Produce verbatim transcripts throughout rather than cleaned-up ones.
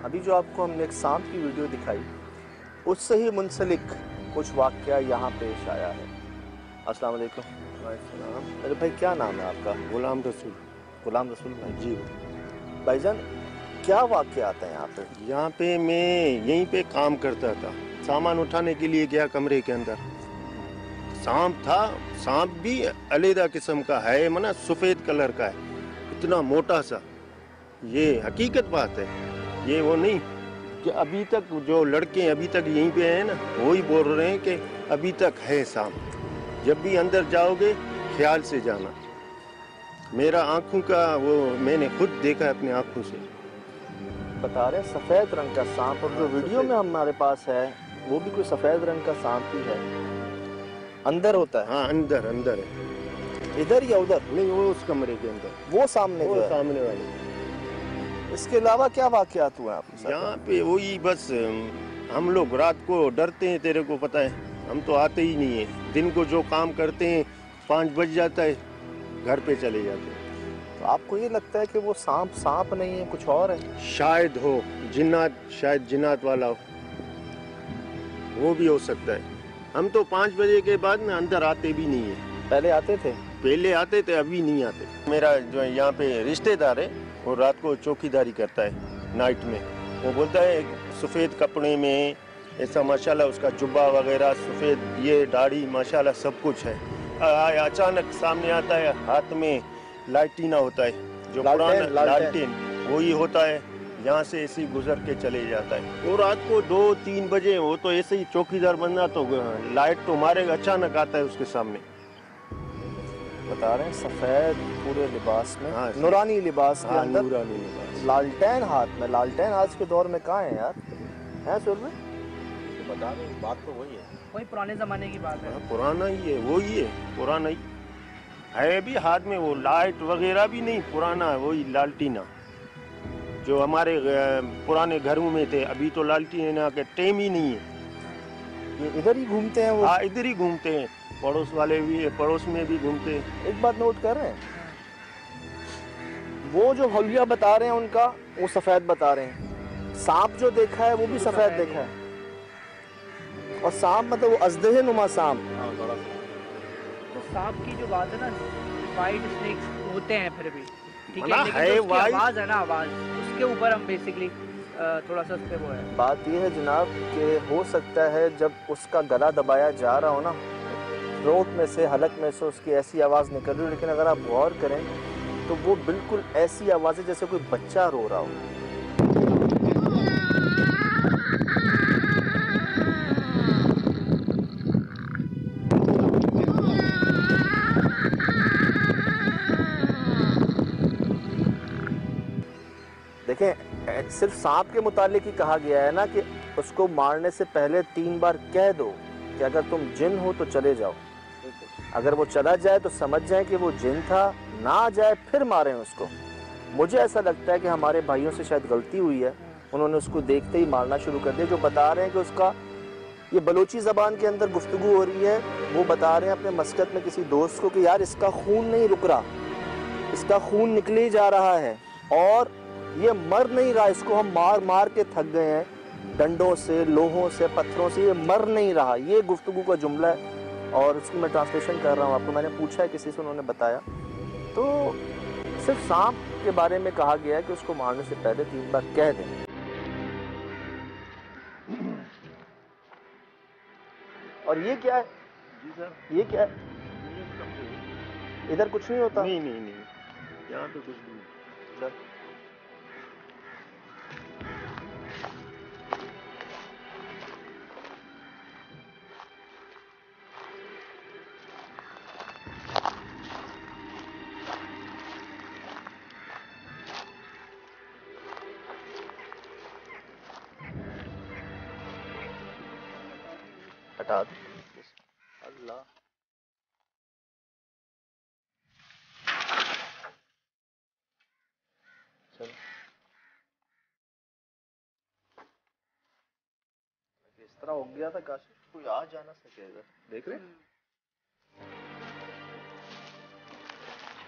अभी जो आपको हमने एक सांप की वीडियो दिखाई, उससे ही मुंसलिक कुछ वाक़या यहाँ पेश आया है। अस्सलाम वालेकुम। वालेकुम। अरे भाई, क्या नाम है आपका? गुलाम रसूल। गुलाम रसूल भाई जी। भाईजान, क्या वाक़या आता है यहाँ पे? यहाँ पे मैं यहीं पे काम करता था, सामान उठाने के लिए गया कमरे के अंदर, सांप था। सांप भी अलग किस्म का है, मना सफ़ेद कलर का है, इतना मोटा सा। ये हकीकत बात है, ये वो नहीं कि अभी तक जो लड़के अभी तक यहीं पे हैं ना, वो ही बोल रहे हैं कि अभी तक है सांप। जब भी अंदर जाओगे ख्याल से जाना। मेरा आंखों का वो मैंने खुद देखा अपनी आंखों से। बता रहे हैं सफ़ेद रंग का सांप, और जो वीडियो में हमारे पास है वो भी कोई सफ़ेद रंग का सांप ही है। अंदर होता है? हाँ, अंदर अंदर है। इधर या उधर? नहीं, वो उस कमरे के अंदर, वो सामने वो जो है। सामने वाले। इसके अलावा क्या वाक़यात हुए आपके साथ? यहाँ पे वही बस हम लोग रात को डरते हैं, तेरे को पता है, हम तो आते ही नहीं है। दिन को जो काम करते हैं पाँच बज जाता है, घर पे चले जाते हैं। तो आपको ये लगता है कि वो सांप सांप नहीं है, कुछ और है? शायद हो जिन्नात, शायद जिन्नात वाला हो, वो भी हो सकता है। हम तो पाँच बजे के बाद में अंदर आते भी नहीं है। पहले आते थे? पहले आते थे, अभी नहीं आते। मेरा जो है यहाँ पे रिश्तेदार है, वो रात को चौकीदारी करता है नाइट में। वो बोलता है सफ़ेद कपड़े में ऐसा, माशाल्लाह उसका जुब्बा वगैरह सफ़ेद, ये दाढ़ी माशाल्लाह सब कुछ है। आ, अचानक सामने आता है, हाथ में लालटीना होता है, जो पुराना लालटेन वही होता है। यहाँ से ऐसे ही गुजर के चले जाता है। वो रात को दो तीन बजे, वो तो ऐसे ही चौकीदार बनना, तो लाइट तो मारेगा, अचानक आता है उसके सामने। बता रहे हैं सफ़ेद पूरे लिबास में, हाँ, नूरानी लिबास के हाँ, अंदर, नूरानी लिबास, लालटेन हाथ में। लालटेन आज के दौर में कहाँ है यार? हैं सुर में? तो बता रहे हैं, बात तो वही है, वही पुराने ज़माने की बात है। हाँ, पुराना ही है, वो ही है, पुराना ही है। भी हाथ में वो लाइट वगैरह भी नहीं, पुराना है, वही लालटीना जो हमारे पुराने घरों में थे। अभी तो लालटीना के टेम ही नहीं है। ये इधर ही घूमते हैं वो? हाँ, इधर ही घूमते हैं, पड़ोस वाले भी, पड़ोस में भी घूमते हैं। एक बात नोट कर रहे हैं, वो जो हौलिया बता रहे हैं उनका, वो सफ़ेद बता रहे हैं। सांप जो देखा है वो भी सफ़ेद देखा है, और सांप मतलब वो अजदहे नुमा सांप। तो सांप की जो बात है ना, वाइट स्नेक्स होते हैं फिर भी, ठीक है, लेकिन है जो उसकी वाइट, आवाज़ है ना, आवाज़, उसके ऊपर हम बेसिकली थोड़ा सा उस पे वो है। बात ये है जनाब कि हो सकता है जब उसका गला दबाया जा रहा हो ना, थ्रोट में से, हलक में से उसकी ऐसी आवाज़ निकल रही हो, लेकिन अगर आप गौर करें तो वो बिल्कुल ऐसी आवाज़ है जैसे कोई बच्चा रो रहा हो। देखें, सिर्फ सांप के मुतालिक ही कहा गया है ना कि उसको मारने से पहले तीन बार कह दो कि अगर तुम जिन हो तो चले जाओ। अगर वो चला जाए तो समझ जाए कि वो जिन था, ना जाए फिर मारें उसको। मुझे ऐसा लगता है कि हमारे भाइयों से शायद गलती हुई है, उन्होंने उसको देखते ही मारना शुरू कर दिया। जो बता रहे हैं कि उसका ये बलोची ज़बान के अंदर गुफ्तगू हो रही है, वो बता रहे हैं अपने मस्कत में किसी दोस्त को कि यार इसका खून नहीं रुक रहा, इसका खून निकले ही जा रहा है और ये मर नहीं रहा, इसको हम मार मार के थक गए हैं, डंडों से, लोहों से, पत्थरों से, ये मर नहीं रहा। ये गुफ्तगू का जुमला है और उसकी मैं ट्रांसलेशन कर रहा हूँ आपको। मैंने पूछा है किसी से, उन्होंने बताया। तो सिर्फ सांप के बारे में कहा गया है कि उसको मारने से पहले तीन बार कह दें। और ये क्या है? जी सर, ये क्या है? इधर कुछ नहीं होता? नहीं नहीं नहीं, यहाँ पे कुछ नहीं। सर हटा दो। अल्लाह, चलो इस तरह हो गया था, काश कोई आ जा ना सकेगा। देख रहे हैं?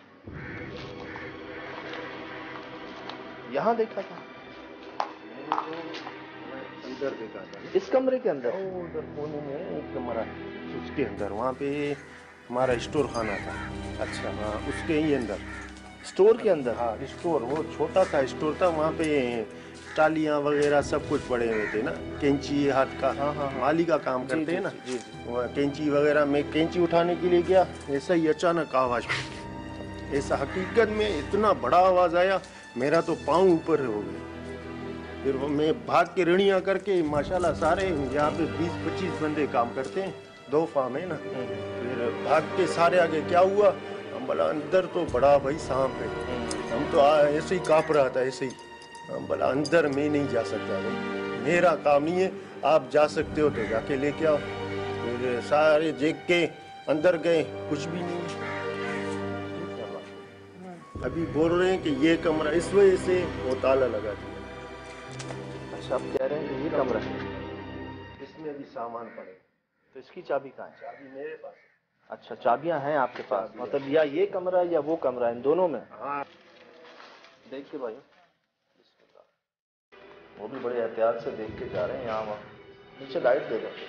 यहाँ देखा था। इधर देखा था इस कमरे के अंदर? वो उधर कोने में एक कमरा, उसके अंदर वहाँ पे हमारा स्टोर खाना था। अच्छा, हाँ, उसके ही अंदर। स्टोर के अंदर? हाँ, स्टोर, वो छोटा सा स्टोर था, वहाँ पे टालियाँ वगैरह सब कुछ पड़े हुए थे ना, कैंची हाथ का। हाँ, हाँ, हाँ। माली का काम जी, करते जी, हैं ना, जी, जी। वहाँ कैंची वगैरह में कैंची उठाने के लिए गया, ऐसा ही अचानक आवाज़ पड़ी। ऐसा हकीकत में इतना बड़ा आवाज़ आया, मेरा तो पाँव ऊपर हो गया। फिर वो मैं भाग के ऋणियाँ करके, माशाल्लाह सारे यहाँ पे बीस पच्चीस बंदे काम करते हैं, दो फार्म है ना। फिर भाग के सारे आगे, क्या हुआ? हम बोला अंदर तो बड़ा भाई सांप है। हम तो आ- ऐसे ही काँप रहा था, ऐसे ही। हम बोला अंदर मैं नहीं जा सकता भाई, मेरा काम नहीं है, आप जा सकते हो तो जाके लेके आओ। फिर सारे देख के अंदर गए, कुछ भी नहीं है। अभी बोल रहे हैं कि ये कमरा इस वजह से वो ताला लगा दिया। अच्छा, आप कह रहे हैं कि ये कमरा है, इसमें भी सामान पड़े। तो इसकी चाबी कहाँ है? चाबी मेरे पास है। अच्छा, चाबियां हैं आपके पास, चाबियां। मतलब या ये कमरा या वो कमरा, इन दोनों में? हाँ, देख के भाई, वो भी बड़े एहतियात से देख के जा रहे हैं। यहाँ वहाँ नीचे लाइट दे दो।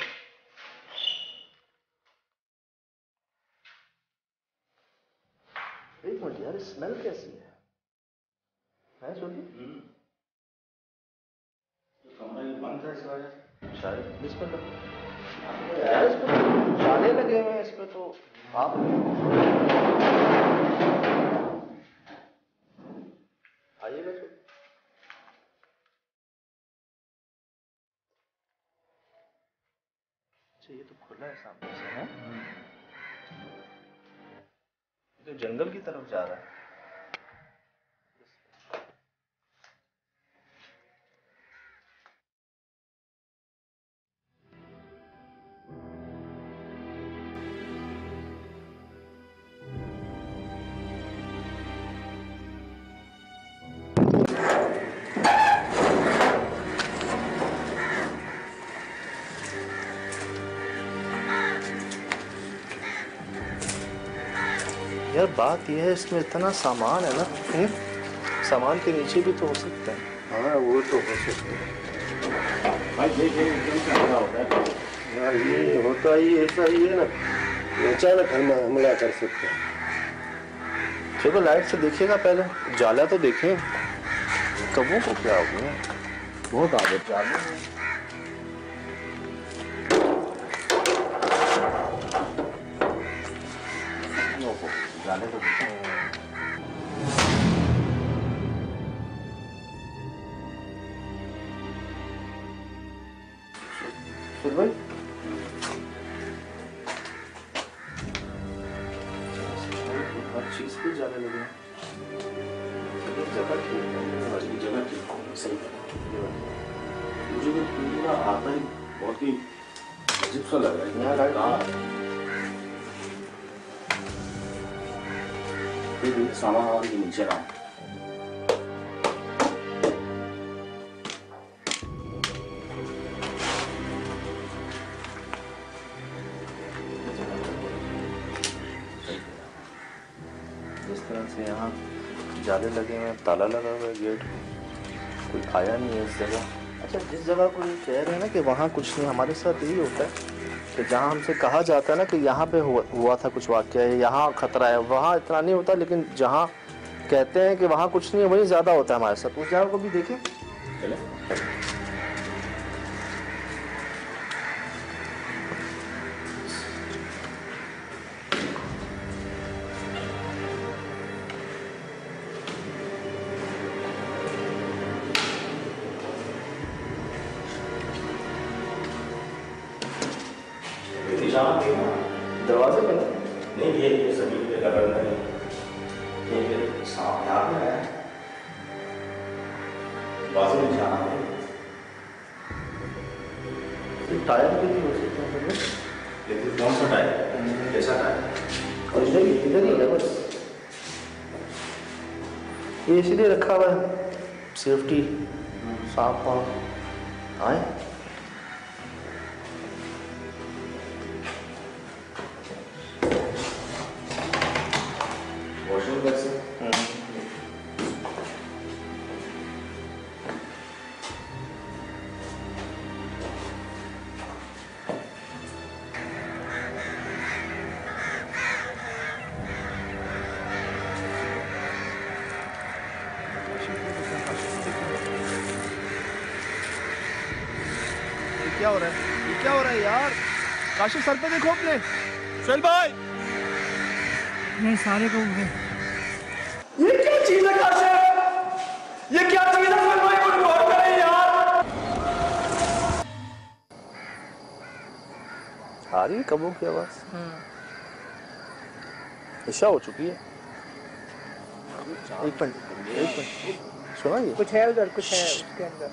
एक मिनट यार, स्मेल कैसी है? है सुनिए, कमरा ये बंद है इस वजह से। शायद इसमें तो यार, इस पे तो जाले लगे हुए हैं, इस पे तो आप आइएगा तो। अच्छा, ये तो खुला है सामने से, है? ये तो जंगल की तरफ जा रहा है। यार बात यह है, इसमें इतना सामान है ना, हुँ? सामान के नीचे भी तो हो सकता है। हाँ, वो तो हो सकता है भाई देखिए एकदम से हमला होता है। यार, ये होता ही ऐसा ही है ना, ये अचानक हम हमला कर सकते हैं। चलो लाइट से देखिएगा, पहले जाला तो देखें, कबों को क्या हो गया, बहुत आदत जाले हैं। जाने को फिर भाई हर चीज पे जाने लगे, जगह ठीक है, आज की जगह ठीक है, सही है। मुझे तो पूरा आता ही बहुत ही अजीब सा लग रहा है। यहाँ लाइट कहाँ फिर सामान और भी नीचे रहा। जिस तरह से यहाँ जाले लगे हुए हैं, ताला लगा हुआ है गेट में, कोई आया नहीं है इस जगह। अच्छा, जिस जगह को ये कह रहे हैं ना कि वहाँ कुछ नहीं, हमारे साथ यही होता है कि जहाँ हमसे कहा जाता है ना कि यहाँ पे हुआ, हुआ था कुछ वाक़या है, यहाँ खतरा है, वहाँ इतना नहीं होता, लेकिन जहाँ कहते हैं कि वहाँ कुछ नहीं है वहीं ज़्यादा होता है हमारे साथ। उस जगह को भी देखें। चले निशान नहीं है। दरवाजे पे ना, नहीं, ये ये सभी पे लगा नहीं। ये फिर सांप यहाँ पे है, बाजू में निशान है। ये टायर के भी हो सकते हैं फिर। लेकिन कौन सा टायर, कैसा टायर? और इधर ही इधर ही है बस, ये इसलिए रखा हुआ है सेफ्टी, सांप वाप आए। वॉशरूम कैसे? क्या हो रहा है? ये क्या हो रहा है यार? काशिफ सर पे देखो अपने। सुहेल भाई, नहीं सारे को ये क्या चीज है काशिफ? ये क्या चीज है? सुहेल भाई कुछ गौर करें यार। आ रही है कबों की आवाज? ईशा हो चुकी है। एक मिनट एक मिनट सुना ये? कुछ है उधर, कुछ है उसके अंदर।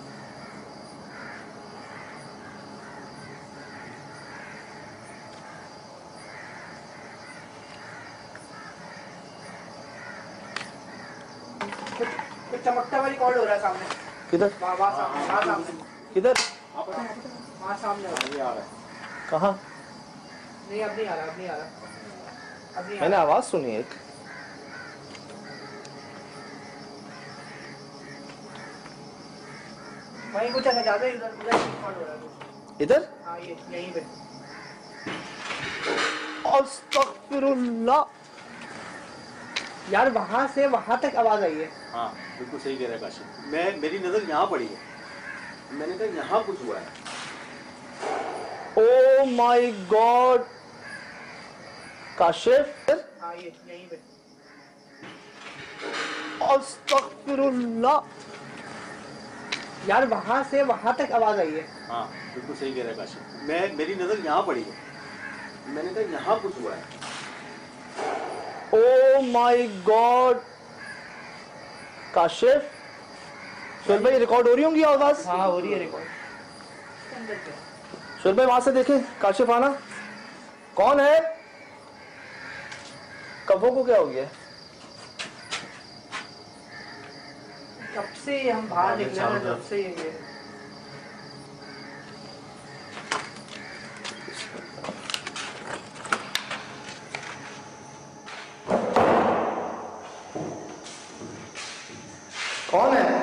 कुछ चमकता हुआ रिकॉर्ड हो रहा है सामने। किधर? वहाँ वहाँ सामने, वहाँ सामने, किधर? वहाँ सामने आ रहा है। कहाँ? नहीं अब नहीं आ रहा, अब नहीं आ रहा, अब नहीं आ मैंने रहा। आवाज सुनी एक। वहीं कुछ ऐसा ज्यादा इधर उधर रिकॉर्ड हो रहा है कुछ। इधर? हाँ ये यहीं पे। अस्तगफिरुल्लाह। यार वहाँ से वहाँ तक आवाज आई है। हाँ बिल्कुल सही कह रहा है काशिफ। मैं मेरी नजर यहाँ पड़ी है, मैंने कहा यहाँ कुछ हुआ है। Oh my god Kashif. हाँ ये यहीं पे। अस्तगफिरुल्लाह। यार वहाँ से वहाँ तक आवाज आई है। हाँ बिल्कुल सही कह रहा है काशिफ। मैं मेरी नजर यहाँ पड़ी है, मैंने कहा यहाँ कुछ हुआ है। Oh my god Kashif. Suhel भाई रिकॉर्ड हो रही होंगी आवाज? हाँ हो रही है रिकॉर्ड। सुहेल भाई वहां से देखें। काशिफ आना। कौन है? कबों को क्या हो गया? कब से हम बाहर निकले ना, जब से ये कौन है?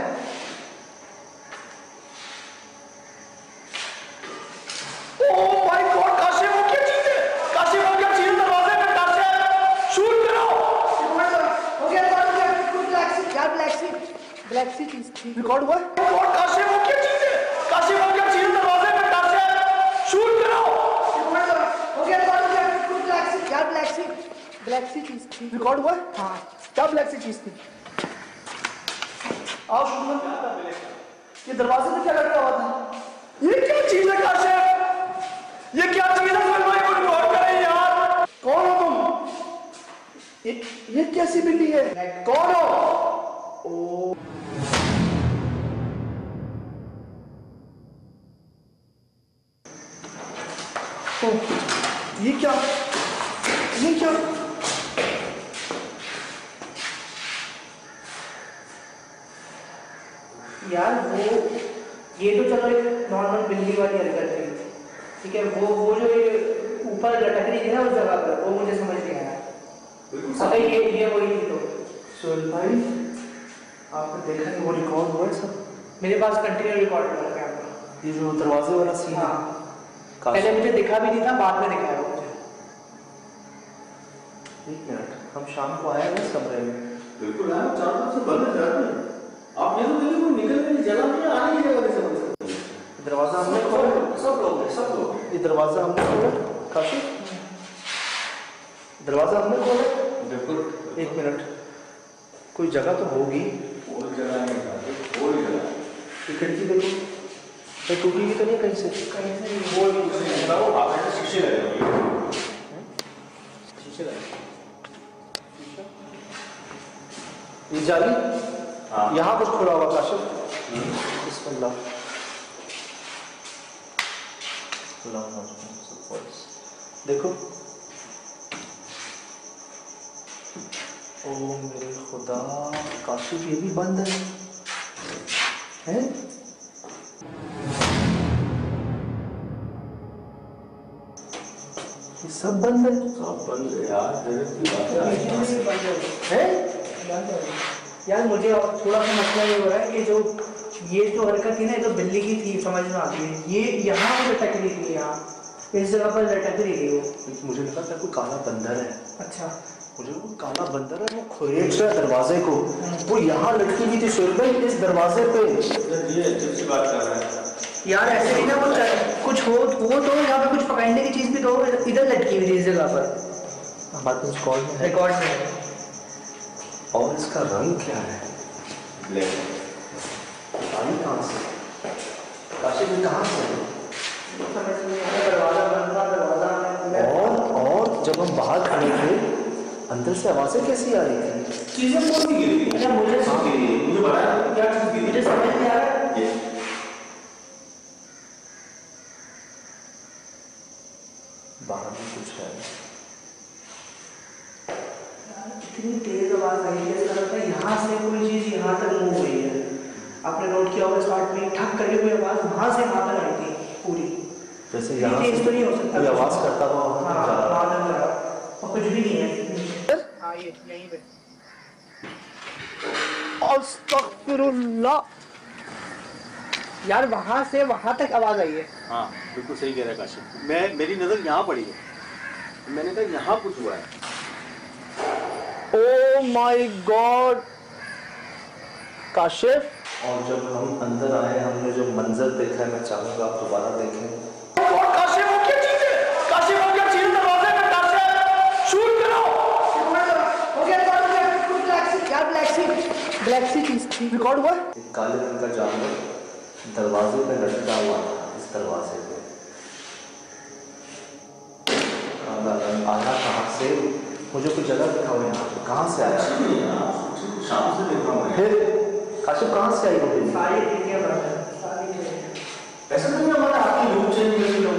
ओ माय गॉड काशिफ वो क्या चीज है? काशिफ वो क्या चीज है दरवाजे पे? काशिफ शूट करो। हो गया हो गया ब्लैक सी, यार ब्लैक सी, ब्लैक सी चीज थी। रिकॉर्ड हुआ? गॉड काशिफ वो क्या चीज है? काशिफ वो क्या चीज है दरवाजे पे? काशिफ शूट करो। हो गया हो गया ब्लैक सी, यार ब्लैक सी, ब्लैक सी चीज थी। रिकॉर्ड हुआ? हाँ क्या ब्लैक सी चीज थी? आओ शुरू। ये दरवाजे पे क्या लटका हुआ था? ये क्या चीज है काशिफ? ये क्या चीज है? सुहेल भाई कुछ गौर करें यार। कौन हो तुम? ये ये कैसी बिल्ली है? कौन हो? ओ ओ, ये क्या? ये क्या? यार वो ये तो चलो एक नॉर्मल बिल्ली वाली हरकत थी, ठीक है। वो वो जो ये ऊपर लटक रही थी ना उस जगह पर, वो मुझे समझ नहीं आया। अगर ये ये वही थी तो। सुहेल भाई आपने देखा कि वो रिकॉर्ड हुआ है सब? मेरे पास कंटिन्यू रिकॉर्ड हो रहा है। ये जो दरवाजे वाला सीन है। हाँ पहले मुझे दिखा भी नहीं था, बाद में दिखाया वो मुझे। एक मिनट, हम शाम को आए हैं इस कमरे में। बिल्कुल है, चार पाँच से बंद जाते हैं। आप ये तो देखिए कोई निकलने की जगह नहीं है, आने की जगह नहीं समझ सकते। दरवाजा हमने खोला। सब लोग सब लोग ये दरवाजा हमने खोला काशिफ। दरवाजा हमने खोला। बिल्कुल एक मिनट, कोई जगह तो होगी। कोई जगह नहीं है, कोई जगह। ये खिड़की देखो, ये टूटी हुई तो नहीं कहीं से? कहीं से नहीं। वो नहीं बताओ, आप ऐसे शीशे लगे हुए। शीशे लगे। ये जाली हाँ। यहाँ कुछ खुला हुआ काशिफ। बिस्मिल्लाह। देखो। ओ मेरे खुदा, काशिफ ये भी बंद है, हैं? ये सब बंद है। सब बंद है यार, जरूरत की बात है। हैं? यार मुझे और थोड़ा सा मसला ये हो रहा है कि जो ये जो हरकत थी ना, ये तो बिल्ली की थी, समझ में आती है। ये यहाँ पर लटक रही थी, यहाँ इस जगह पर लटक रही थी वो। मुझे लगा था कोई काला बंदर है। अच्छा मुझे वो काला बंदर है, वो खुरेच रहा है दरवाजे को। वो यहाँ लटकी हुई थी सुहेल भाई, इस दरवाजे पे। ये अच्छी बात कर रहा है। यार ऐसे भी ना कुछ कुछ हो वो तो यहाँ पे कुछ पकड़ने की चीज भी तो इधर लटकी हुई थी इस जगह पर। हमारे पास कॉल में है। रिकॉर्ड में है। और इसका रंग क्या है? ब्लैक। पानी कहाँ से? काशिफ में कहाँ से? समझ नहीं आ रहा, दरवाजा बंद था, दरवाजा में और और जब हम बाहर खड़े थे अंदर से आवाजें कैसी आ रही थी? चीजें कौन सी गिरी थी? अच्छा मुझे हाँ, गिरी है। मुझे बताया क्या चीज गिरी? मुझे समझ नहीं आ रहा। ये बाहर में कुछ है। इतनी तेज आवाज आई है, ऐसा लगता है यहाँ से कोई चीज यहाँ तक मूव हुई है। आपने नोट किया होगा स्टार्ट में ठक करके कोई आवाज वहां से वहां तक आई थी पूरी। जैसे इतनी यहाँ तेज से तो नहीं हो सकता कोई आवाज करता हुआ वहाँ हाँ तक जा रहा वहां तक जा रहा और कुछ भी नहीं है। हाँ ये यहीं पे। अस्तगफिरुल्लाह। यार वहां से वहां तक आवाज आई है। हाँ बिल्कुल सही कह रहा है काशिफ। मैं मेरी नजर यहाँ पड़ी है, मैंने कहा यहाँ कुछ हुआ है। Oh my god Kashif. और जब हम अंदर आए हमने जो मंजर देखा है मैं चाहूंगा आप दोबारा देखें। काशिफ वो क्या चीज है? काशिफ वो क्या चीज है? दरवाजे में काशिफ शूट करो। हो गया कुछ ब्लैक सी यार ब्लैक सी ब्लैक सी चीज थी। रिकॉर्ड हुआ? एक काले रंग का जानवर दरवाजे पे लटका हुआ था। इस दरवाजे पे काला रंग आया कहाँ से? मुझे कुछ जगह दिखा हुआ यहाँ पे। कहाँ से आया? शाम से देख रहा हूँ। फिर काशिफ कहाँ से आई वो बिल्ली? सारी चीजें बंद है, सारी चीजें। ऐसा नहीं है हमारा आपकी रूप चेंज करके लो।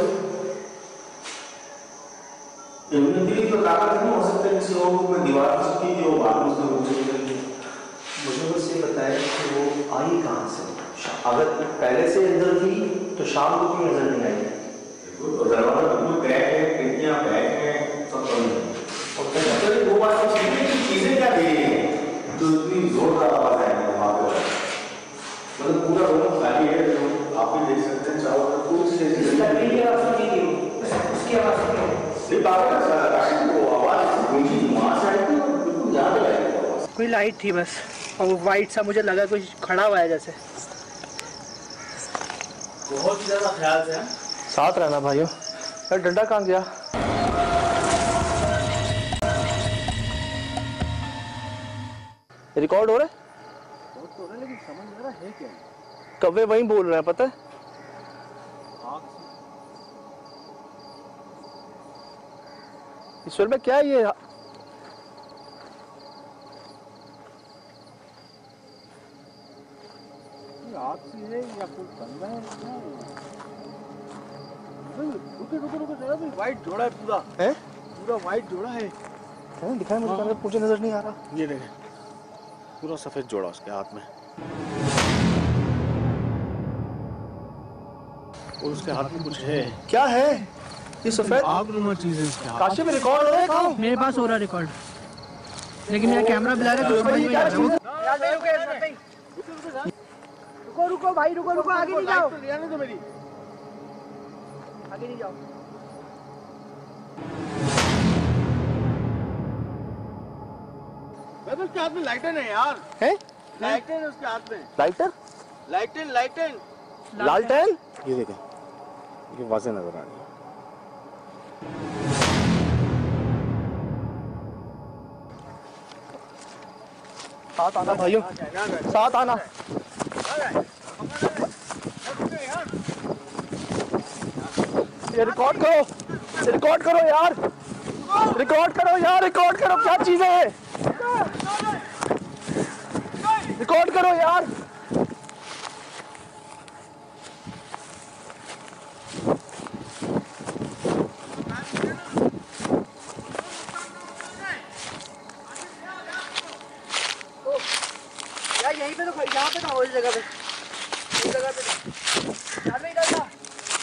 इम्यूनिटी तो ताकत नहीं हो सकता किसी और को दीवार हो सकती है जो बात उसका रूप चेंज करके। मुझे बस ये बताया कि वो आई कहाँ से? अगर पहले से अंदर थी तो शाम को क्यों नजर नहीं आई? देखो तो दरवाजा बिल्कुल क्रैक है, खिड़कियां पैक हैं, सब बंद है। और फिर वो बात तो ठीक है कि चीजें क्या दे रही हैं तो इतनी जोरदार आवाज है वहां पे। मतलब पूरा रूम खाली है, जो आप भी देख सकते हैं चारों तरफ कोई चीज ऐसी नहीं है। लकड़ी की आवाज नहीं थी उसकी आवाज नहीं थी। ये बात का काशिफ वो आवाज गूंजी वहां से आई थी और बिल्कुल याद आई वो आवाज। कोई लाइट थी बस और वो वाइट सा मुझे लगा कुछ खड़ा हुआ है जैसे। बहुत ही ज्यादा ख्याल से है। साथ रहना भाइयों। यार डंडा कहाँ गया? रिकॉर्ड हो रहा है? बहुत तो रहा है लेकिन समझ नहीं आ रहा है क्या। कौवे वहीं बोल रहे हैं पता है? ईश्वर में क्या है ये? आग सी है या कोई बंदा है? रुको रुको रुको जरा भी वाइट जोड़ा है पूरा है? पूरा वाइट जोड़ा है। है दिखाया मुझे कैमरे, मुझे नजर नहीं आ रहा। ये देखें पूरा सफेद जोड़ा उसके हाथ में और उसके हाथ में कुछ है। क्या है ये सफेद? आग नुमा चीज है उसके हाथ काशिफ में रिकॉर्ड हो रहा है कहाँ? मेरे पास हो रहा रिकॉर्ड लेकिन मेरा कैमरा ब्लर है तो समझ नहीं आ रहा। रुको रुको भाई रुको रुको आगे नहीं जाओ, रहने दो मेरी। आगे नहीं जाओ। मैं तो उसके हाथ में लाइटन है यार। है? लाइटन है उसके हाथ में। लाइटर? लाइटन लाइटन लालटेन? ये देखें ये वाज़ेह नजर आ रही है। साथ आना भाइयों, साथ आना। ये रिकॉर्ड करो, रिकॉर्ड करो यार, रिकॉर्ड करो यार, रिकॉर्ड करो। क्या चीज है ये? रिकॉर्ड करो यार। यार यहीं पे तो यहाँ पे था, इस जगह पे, इस जगह पे था। यार मैं इधर था।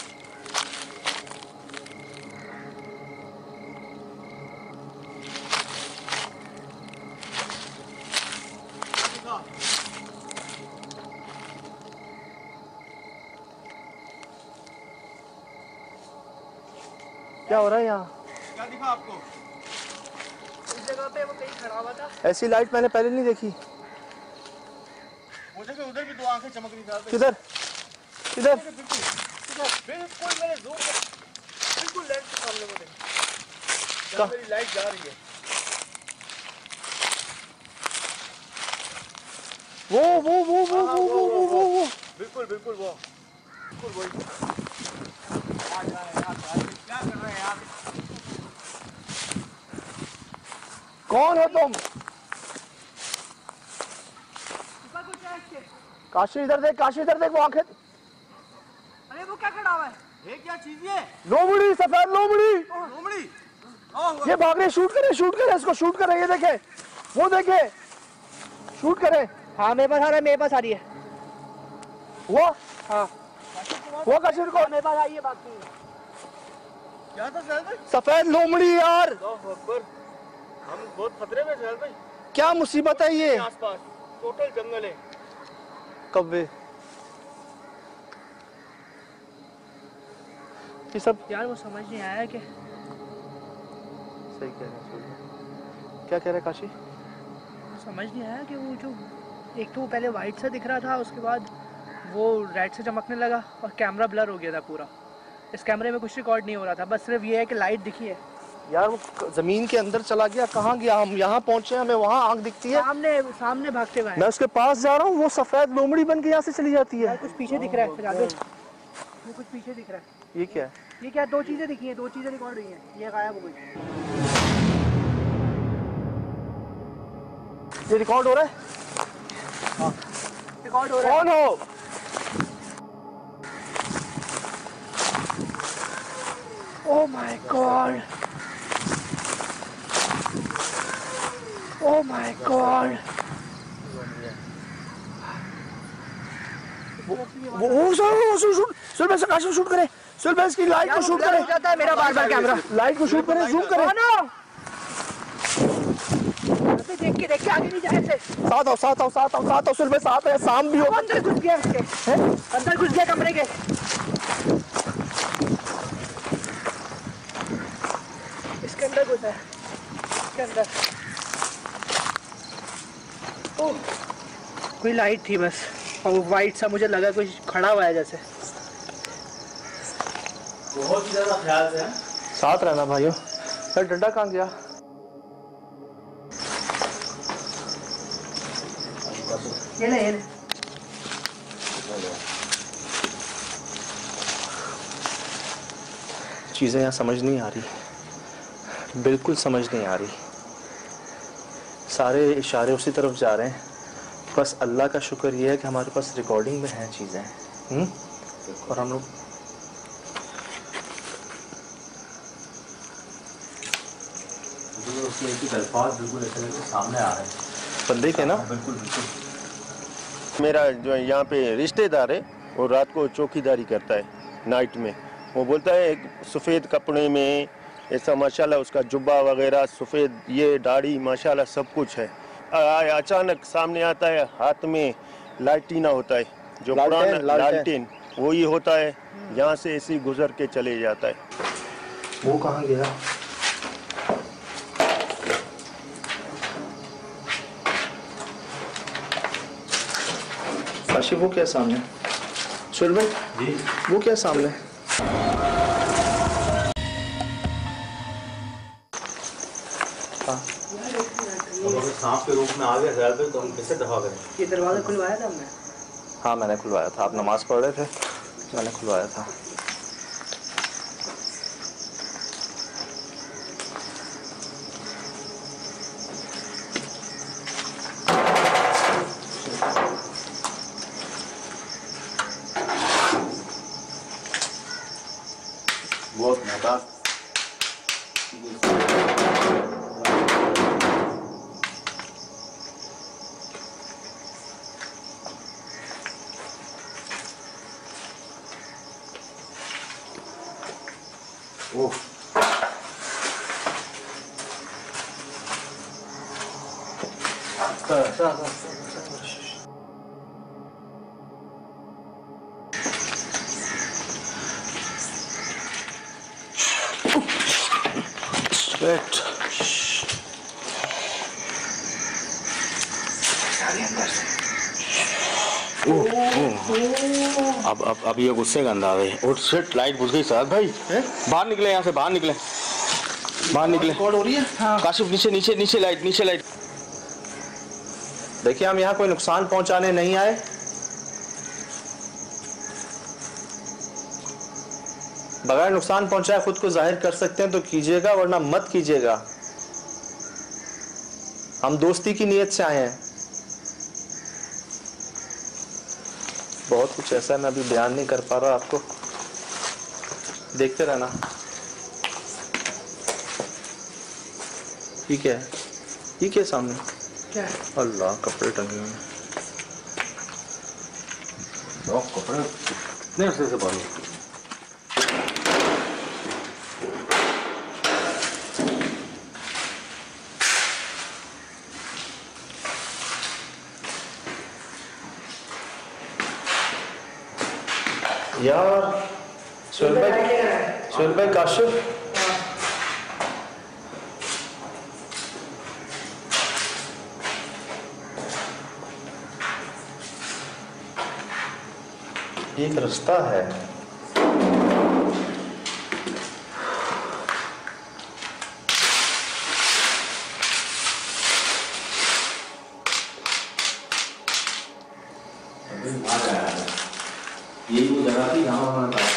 क्या हो रहा है यहाँ? क्या दिखा आपको? इस जगह पे वो कहीं खड़ा हुआ था। ऐसी लाइट मैंने पहले नहीं देखी। मुझे कि उधर भी दो आंखें चमक रही थी। किधर? किधर? बिल्कुल मेरे जूम बिल्कुल लेंस के सामने वो देखो, जहाँ मेरी लाइट जा रही है। वो वो वो वो वो वो वो वो वो बिल्कुल बिल्कुल वो बिल्कुल वही। क्या कर रहे हैं आप? कौन हो तुम? काशी इधर देख, काशी इधर देख, वो आंखें। अरे वो क्या खड़ा हुआ है? ये क्या चीज है? लोमड़ी, सफेद लोमड़ी। लोमड़ी? ये भाग रहे, शूट करे, शूट करे, इसको शूट करे, ये देखे, वो देखे, शूट करे। हाँ मेरे पास आ रहा है, मेरे पास आ रही है। वो हाँ वो काशी को मेरे पास आई है बात नहीं। क्या था सहल भाई? सफेद लोमड़ी यार, अल्लाह अकबर, हम बहुत खतरे में सहल भाई। क्या मुसीबत है ये? आसपास टोटल जंगल है। कब्बे ये सब यार वो समझ नहीं आया कि सही कह रहे हैं। क्या कह रहे हैं काशी? समझ नहीं आया कि वो जो एक तो वो पहले वाइट सा दिख रहा था, उसके बाद वो रेड से चमकने लगा और कैमरा ब्लर हो गया था पूरा। इस कैमरे में कुछ रिकॉर्ड नहीं हो रहा था, बस सिर्फ ये है कि लाइट दिखी है। यार वो जमीन के अंदर चला गया, कहाँ गया? हम यहाँ पहुँचे, हमें वहाँ आँख दिखती है, सामने सामने भागते हुए मैं उसके पास जा रहा हूँ, वो सफेद लोमड़ी बन के यहाँ से चली जाती है। यार कुछ पीछे दिख रहा है, फिर आगे वो कुछ पीछे दिख रहा है। ये क्या है? ये क्या, दो चीजें दिखी हैं, दो चीजें रिकॉर्ड हुई हैं, ये गायब हो गई। ये रिकॉर्ड हो रहा है? रिकॉर्ड हो रहा है। कौन हो? Oh my god, oh my god. वो वो शूट शूट सुन बस, काशी शूट करे, सुन बस की लाइट को शूट करे, जाता है मेरा बार बार कैमरा। लाइट को शूट करे, जूम करे। देख के देख के आगे नहीं जाए। साथ आओ, साथ आओ, साथ आओ, साथ आओ, सुन बस, साथ है, शाम भी हो। अंदर घुस गया, इसके अंदर घुस गया कमरे के। इसके अंदर घुसा है, इसके अंदर। ओह कोई लाइट थी बस, और वाइट सा मुझे लगा कुछ खड़ा हुआ है जैसे। बहुत ही ज्यादा ख्याल से है। साथ रहना भाइयों। यार डंडा कहाँ गया? ये ले, ये ले। चीज़ें यहाँ समझ नहीं आ रही, बिल्कुल समझ नहीं आ रही। सारे इशारे उसी तरफ जा रहे हैं। बस अल्लाह का शुक्र ये है कि हमारे पास रिकॉर्डिंग में हैं चीज़ें, हम्म और हम लोग उसके एक अल्फाज बिल्कुल ऐसे करके सामने आ रहे हैं बंदे के ना। बिल्कुल बिल्कुल। मेरा जो है यहाँ पे रिश्तेदार है, वो रात को चौकीदारी करता है नाइट में। वो बोलता है एक सफ़ेद कपड़े में ऐसा माशाल्लाह, उसका जुब्बा वगैरह सफ़ेद, ये दाढ़ी माशाल्लाह सब कुछ है। आ, अचानक सामने आता है, हाथ में लालटीना होता है, जो पुराना लालटेन वही होता है। यहाँ से ऐसे ही गुजर के चले जाता है। वो कहाँ गया? काशी वो क्या सामने? सुन भाई जी वो क्या सामने? हाँ अगर सांप के रूप में आ गया ज़्यादा तो हम कैसे दफा करें? ये दरवाजा खुलवाया था हमने। हाँ मैंने खुलवाया था, आप नमाज पढ़ रहे थे, मैंने खुलवाया था। बहुत मोटा ओह वेट आगे अंदर से। अब अब अब ये गुस्से का अंदाज है। और शिट, लाइट बुझ गई साहब भाई। बाहर निकले यहाँ से, बाहर निकले, बाहर निकले। रिकॉर्ड हो रही है। हाँ। काशिफ नीचे नीचे नीचे लाइट, नीचे लाइट। देखिए हम यहाँ कोई नुकसान पहुंचाने नहीं आए। बगैर नुकसान पहुंचाए खुद को जाहिर कर सकते हैं तो कीजिएगा, वरना मत कीजिएगा। हम दोस्ती की नीयत से आए हैं। बहुत कुछ ऐसा है, मैं अभी बयान नहीं कर पा रहा आपको, देखते रहना। ठीक है, ठीक है, सामने क्या है? अल्लाह, कपड़े टंगे हुए हैं। कपड़े कितने अरसे से बांधे? यार सुहेल भाई, सुहेल भाई, काशिफ, एक रास्ता है। ये वो जगह थी जहाँ उन्होंने